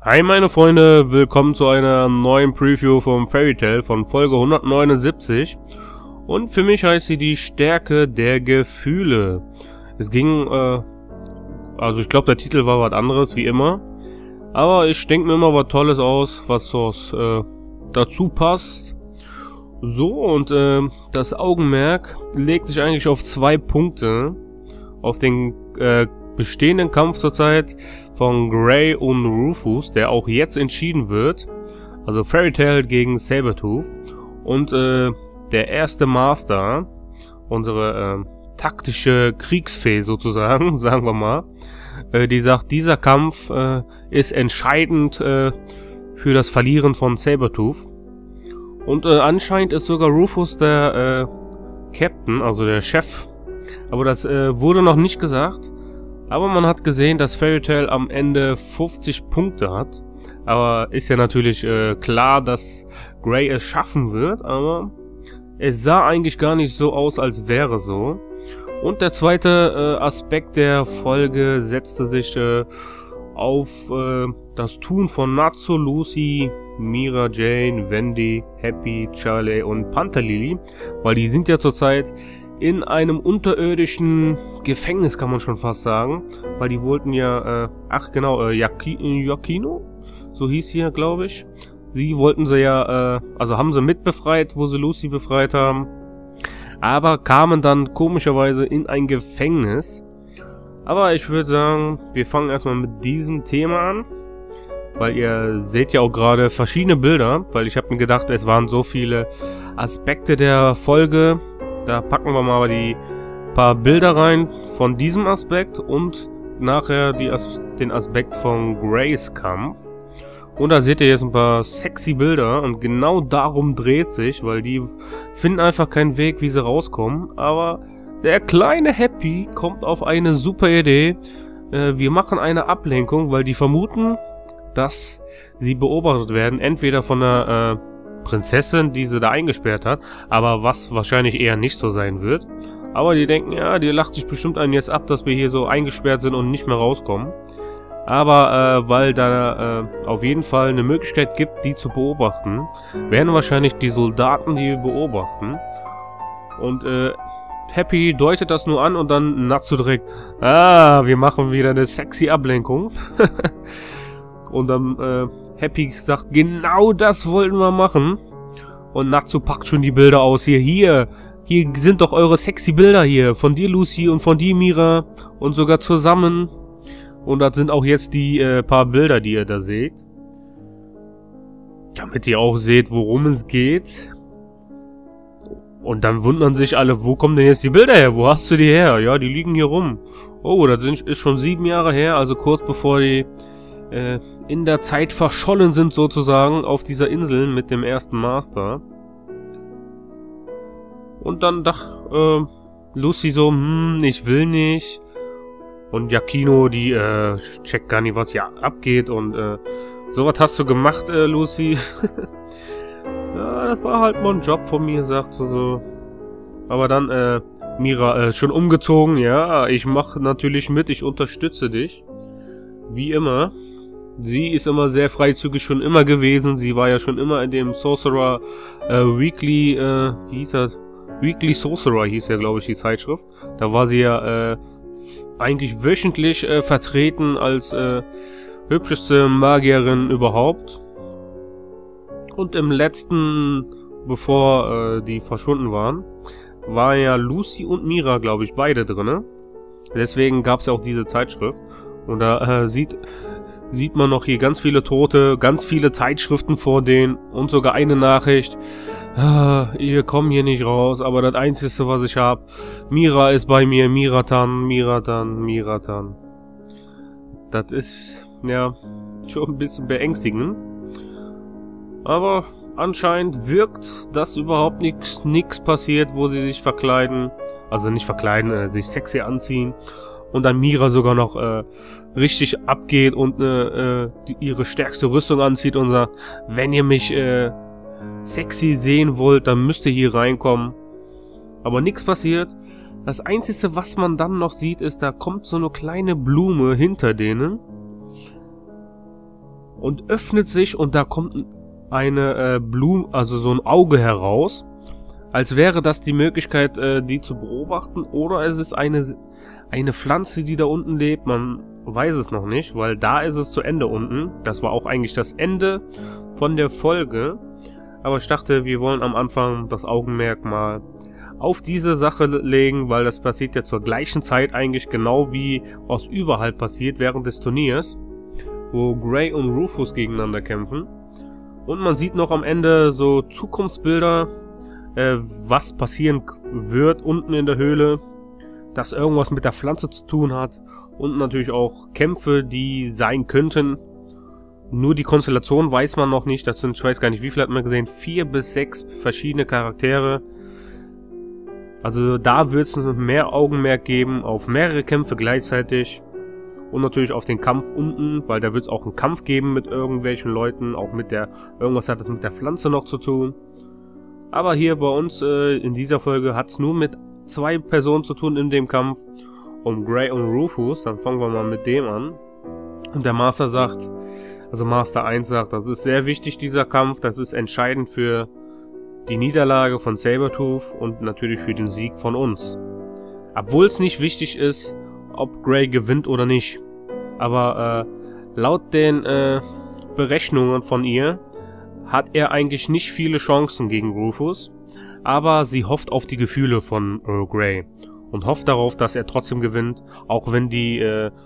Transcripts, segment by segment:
Hi meine Freunde, willkommen zu einer neuen Preview vom Fairy Tail von Folge 179. Und für mich heißt sie die Stärke der Gefühle. Es ging, also ich glaube der Titel war was anderes, wie immer. Aber ich denke mir immer was Tolles aus, was so dazu passt. So, und das Augenmerk legt sich eigentlich auf 2 Punkte. Auf den bestehenden Kampf zurzeit von Gray und Rufus, der auch jetzt entschieden wird. Also Fairy Tail gegen Sabertooth. Und der erste Master, unsere taktische Kriegsfee sozusagen, sagen wir mal, die sagt, dieser Kampf ist entscheidend für das Verlieren von Sabertooth. Und anscheinend ist sogar Rufus der Captain, also der Chef. Aber das wurde noch nicht gesagt. Aber man hat gesehen, dass Fairy Tail am Ende 50 Punkte hat. Aber ist ja natürlich klar, dass Gray es schaffen wird. Aber es sah eigentlich gar nicht so aus, als wäre so. Und der zweite Aspekt der Folge setzte sich auf das Tun von Natsu, Lucy, Mira, Jane, Wendy, Happy, Charlie und Panther-Lily. Weil die sind ja zurzeit in einem unterirdischen Gefängnis, kann man schon fast sagen. Weil die wollten ja, Yakino? So hieß sie ja, glaube ich. Sie wollten sie ja, also haben sie mitbefreit, wo sie Lucy befreit haben. Aber kamen dann komischerweise in ein Gefängnis. Aber ich würde sagen, wir fangen erstmal mit diesem Thema an. Weil ihr seht ja auch gerade verschiedene Bilder. Weil ich habe mir gedacht, es waren so viele Aspekte der Folge. Da packen wir mal die paar Bilder rein von diesem Aspekt und nachher den Aspekt von Grays Kampf. Und da seht ihr jetzt ein paar sexy Bilder und genau darum dreht sich, weil die finden einfach keinen Weg, wie sie rauskommen. Aber der kleine Happy kommt auf eine super Idee. Wir machen eine Ablenkung, weil die vermuten, dass sie beobachtet werden, entweder von der Prinzessin, die sie da eingesperrt hat, aber was wahrscheinlich eher nicht so sein wird. Aber die denken, ja, die lacht sich bestimmt einen jetzt ab, dass wir hier so eingesperrt sind und nicht mehr rauskommen. Aber weil da auf jeden Fall eine Möglichkeit gibt, die zu beobachten, werden wahrscheinlich die Soldaten die beobachten. Und Happy deutet das nur an und dann Natsu direkt, wir machen wieder eine sexy Ablenkung. Und dann Happy sagt, genau das wollten wir machen. Und Natsu packt schon die Bilder aus. Hier sind doch eure sexy Bilder hier. Von dir, Lucy, und von dir, Mira. Und sogar zusammen. Und das sind auch jetzt die paar Bilder, die ihr da seht. Damit ihr auch seht, worum es geht. Und dann wundern sich alle, wo kommen denn jetzt die Bilder her? Wo hast du die her? Ja, die liegen hier rum. Oh, das ist schon 7 Jahre her. Also kurz bevor die in der Zeit verschollen sind sozusagen auf dieser Insel mit dem ersten Master. Und dann dachte Lucy so, ich will nicht. Und Yakino, die checkt gar nicht, was hier abgeht. Und sowas hast du gemacht, Lucy. Ja, das war halt mal ein Job von mir, sagt sie so. Aber dann Mira, schon umgezogen. Ja, ich mache natürlich mit, ich unterstütze dich. Wie immer. Sie ist immer sehr freizügig schon immer gewesen. Sie war ja schon immer in dem Sorcerer Weekly, wie hieß das? Weekly Sorcerer hieß ja, glaube ich, die Zeitschrift. Da war sie ja eigentlich wöchentlich vertreten als hübscheste Magierin überhaupt. Und im letzten, bevor die verschwunden waren, war ja Lucy und Mira, glaube ich, beide drinne. Deswegen gab es ja auch diese Zeitschrift. Und da sieht man noch hier ganz viele Tote, ganz viele Zeitschriften vor denen und sogar eine Nachricht. Wir kommen hier nicht raus, aber das Einzige, was ich habe, Mira ist bei mir, Miratan, Miratan, Miratan. Das ist, ja, schon ein bisschen beängstigend. Aber anscheinend wirkt, dass überhaupt nichts passiert, wo sie sich verkleiden. Also nicht verkleiden, sich sexy anziehen. Und dann Mira sogar noch richtig abgeht und ihre stärkste Rüstung anzieht und sagt, wenn ihr mich sexy sehen wollt, dann müsst ihr hier reinkommen. Aber nichts passiert. Das Einzige, was man dann noch sieht, ist, da kommt so eine kleine Blume hinter denen. und öffnet sich und da kommt eine Blume, also so ein Auge heraus, als wäre das die Möglichkeit, die zu beobachten, oder es ist eine Pflanze, die da unten lebt, man weiß es noch nicht, weil da ist es zu Ende unten. Das war auch eigentlich das Ende von der Folge, aber ich dachte, wir wollen am Anfang das Augenmerk mal auf diese Sache legen, weil das passiert ja zur gleichen Zeit eigentlich genau wie was überall passiert während des Turniers, wo Gray und Rufus gegeneinander kämpfen. Und man sieht noch am Ende so Zukunftsbilder, was passieren wird unten in der Höhle, das irgendwas mit der Pflanze zu tun hat und natürlich auch Kämpfe, die sein könnten. Nur die Konstellation weiß man noch nicht, das sind, ich weiß gar nicht, wie viel hat man gesehen, 4 bis 6 verschiedene Charaktere. Also da wird es mehr Augenmerk geben auf mehrere Kämpfe gleichzeitig. Und natürlich auf den Kampf unten, weil da wird es auch einen Kampf geben mit irgendwelchen Leuten, auch mit der, irgendwas hat es mit der Pflanze noch zu tun. Aber hier bei uns in dieser Folge hat es nur mit 2 Personen zu tun in dem Kampf, um Gray und Rufus. Dann fangen wir mal mit dem an. Und der Master sagt, also Master 1 sagt, das ist sehr wichtig, dieser Kampf, das ist entscheidend für die Niederlage von Sabertooth und natürlich für den Sieg von uns. Obwohl es nicht wichtig ist, ob Gray gewinnt oder nicht. Aber laut den Berechnungen von ihr hat er eigentlich nicht viele Chancen gegen Rufus. Aber sie hofft auf die Gefühle von Gray. Und hofft darauf, dass er trotzdem gewinnt. Auch wenn die,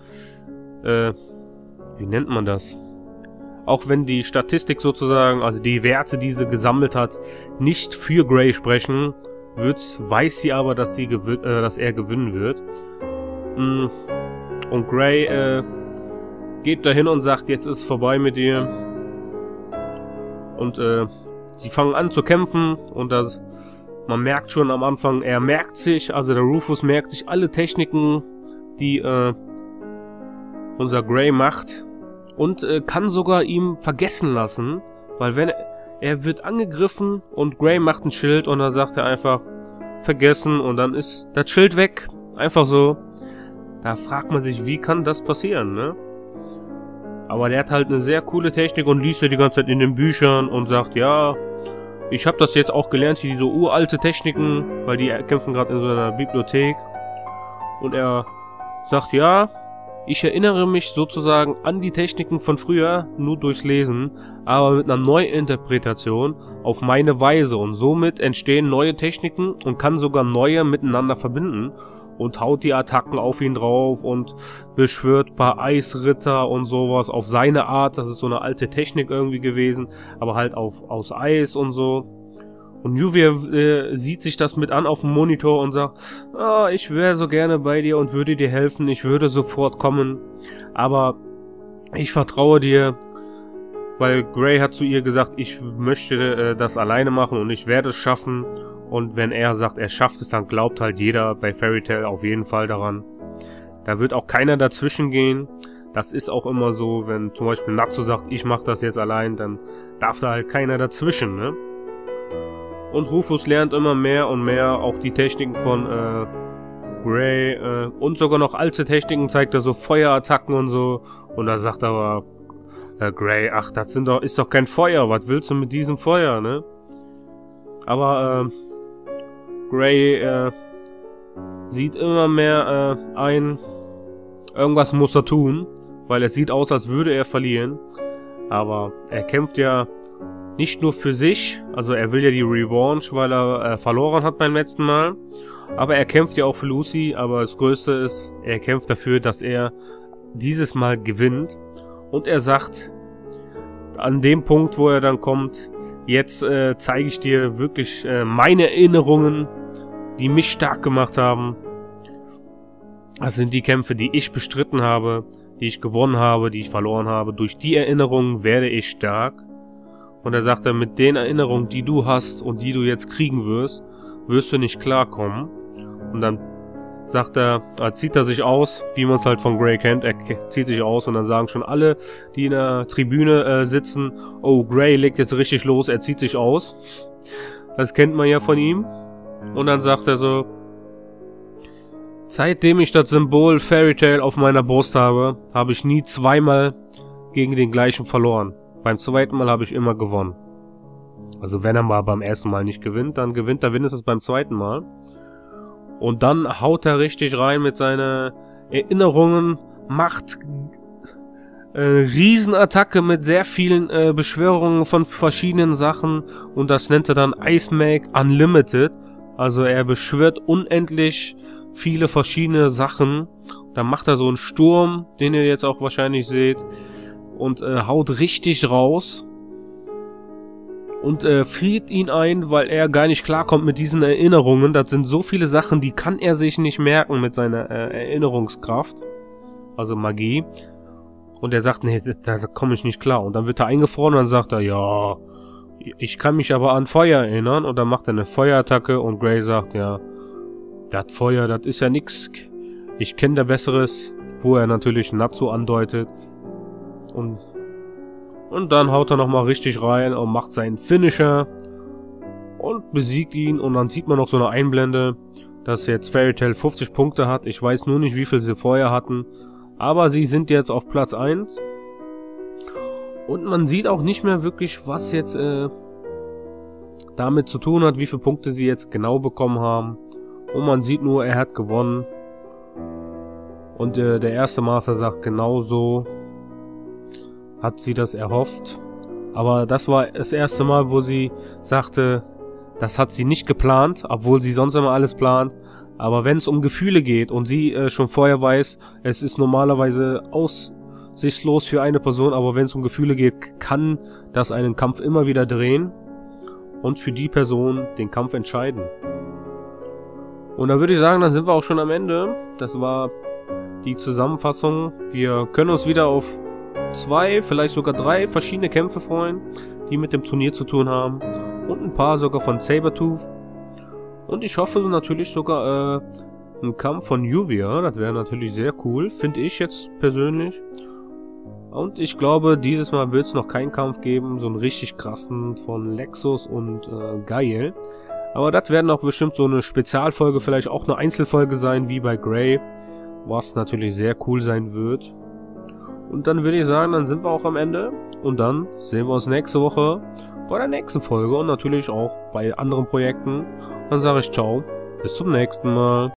wie nennt man das? Auch wenn die Statistik sozusagen, also die Werte, die sie gesammelt hat, nicht für Gray sprechen, weiß sie aber, dass er gewinnen wird. Und Gray geht dahin und sagt, jetzt ist es vorbei mit dir. Und die fangen an zu kämpfen und man merkt schon am Anfang, er merkt sich, also der Rufus merkt sich alle Techniken, die unser Gray macht und kann sogar ihm vergessen lassen, weil wenn er wird angegriffen und Gray macht ein Schild und dann sagt er einfach vergessen und dann ist das Schild weg, einfach so. Da fragt man sich, wie kann das passieren, ne? Aber der hat halt eine sehr coole Technik und liest ja die ganze Zeit in den Büchern und sagt, ja, ich habe das jetzt auch gelernt, hier diese uralte Techniken, weil die kämpfen gerade in so einer Bibliothek. Und er sagt, ja, ich erinnere mich sozusagen an die Techniken von früher, nur durchs Lesen, aber mit einer Neuinterpretation auf meine Weise. Und somit entstehen neue Techniken und kann sogar neue miteinander verbinden. Und haut die Attacken auf ihn drauf und beschwört ein paar Eisritter und sowas auf seine Art. Das ist so eine alte Technik irgendwie gewesen, aber halt aus Eis und so. Und Yuvia sieht sich das mit an auf dem Monitor und sagt, ah, ich wäre so gerne bei dir und würde dir helfen, ich würde sofort kommen, aber ich vertraue dir, weil Gray hat zu ihr gesagt, ich möchte das alleine machen und ich werde es schaffen. Und wenn er sagt, er schafft es, dann glaubt halt jeder bei Fairy Tail auf jeden Fall daran. Da wird auch keiner dazwischen gehen. Das ist auch immer so, wenn zum Beispiel Natsu sagt, ich mach das jetzt allein, dann darf da halt keiner dazwischen, ne? Und Rufus lernt immer mehr und mehr auch die Techniken von Gray und sogar noch alte Techniken zeigt er, so Feuerattacken und so. Und da sagt aber Gray, ach, das ist doch kein Feuer, was willst du mit diesem Feuer, ne? Aber Gray sieht immer mehr ein, irgendwas muss er tun, weil es sieht aus, als würde er verlieren. Aber er kämpft ja nicht nur für sich, also er will ja die Revanche, weil er verloren hat beim letzten Mal. Aber er kämpft ja auch für Lucy, aber das Größte ist, er kämpft dafür, dass er dieses Mal gewinnt. Und er sagt, an dem Punkt, wo er dann kommt, jetzt zeige ich dir wirklich meine Erinnerungen, die mich stark gemacht haben. Das sind die Kämpfe, die ich bestritten habe, die ich gewonnen habe, die ich verloren habe. Durch die Erinnerungen werde ich stark. Und er sagt dann, mit den Erinnerungen, die du hast und die du jetzt kriegen wirst, wirst du nicht klarkommen. Und dann sagt er, zieht er sich aus, wie man es halt von Gray kennt. Er zieht sich aus und dann sagen schon alle, die in der Tribüne sitzen, oh, Gray legt jetzt richtig los, er zieht sich aus. Das kennt man ja von ihm. Und dann sagt er so, seitdem ich das Symbol Fairy Tail auf meiner Brust habe, habe ich nie zweimal gegen den gleichen verloren. Beim zweiten Mal habe ich immer gewonnen. Also wenn er mal beim ersten Mal nicht gewinnt, dann gewinnt er wenigstens beim zweiten Mal. Und dann haut er richtig rein mit seinen Erinnerungen, macht Riesenattacke mit sehr vielen Beschwörungen von verschiedenen Sachen. Und das nennt er dann Ice Mag Unlimited. Also er beschwört unendlich viele verschiedene Sachen. Dann macht er so einen Sturm, den ihr jetzt auch wahrscheinlich seht. Und haut richtig raus. Und friert ihn ein, weil er gar nicht klarkommt mit diesen Erinnerungen. Das sind so viele Sachen, die kann er sich nicht merken mit seiner Erinnerungskraft. Also Magie. Und er sagt, nee, da komme ich nicht klar. Und dann wird er eingefroren und dann sagt er, ja, ich kann mich aber an Feuer erinnern. Und dann macht er eine Feuerattacke und Gray sagt, ja, das Feuer, das ist ja nix. Ich kenne da Besseres, wo er natürlich Natsu andeutet. Und dann haut er nochmal richtig rein und macht seinen Finisher und besiegt ihn. Und dann sieht man noch so eine Einblende, dass jetzt Fairy Tail 50 Punkte hat. Ich weiß nur nicht, wie viel sie vorher hatten. Aber sie sind jetzt auf Platz 1. Und man sieht auch nicht mehr wirklich, was jetzt damit zu tun hat, wie viele Punkte sie jetzt genau bekommen haben. Und man sieht nur, er hat gewonnen. Und der erste Master sagt, genauso hat sie das erhofft. Aber das war das erste Mal, wo sie sagte, das hat sie nicht geplant, obwohl sie sonst immer alles plant. Aber wenn es um Gefühle geht und sie schon vorher weiß, es ist normalerweise aussichtslos für eine Person, aber wenn es um Gefühle geht, kann das einen Kampf immer wieder drehen und für die Person den Kampf entscheiden. Und da würde ich sagen, dann sind wir auch schon am Ende. Das war die Zusammenfassung. Wir können uns wieder auf 2, vielleicht sogar 3 verschiedene Kämpfe freuen, die mit dem Turnier zu tun haben. Und ein paar sogar von Sabertooth. Und ich hoffe natürlich sogar ein Kampf von Yuvia. Das wäre natürlich sehr cool, finde ich jetzt persönlich. Und ich glaube, dieses Mal wird es noch keinen Kampf geben, so einen richtig krassen von Lexus und Gael. Aber das werden auch bestimmt so eine Spezialfolge, vielleicht auch eine Einzelfolge sein, wie bei Gray. Was natürlich sehr cool sein wird. Und dann würde ich sagen, dann sind wir auch am Ende. Und dann sehen wir uns nächste Woche bei der nächsten Folge und natürlich auch bei anderen Projekten. Dann sage ich ciao, bis zum nächsten Mal.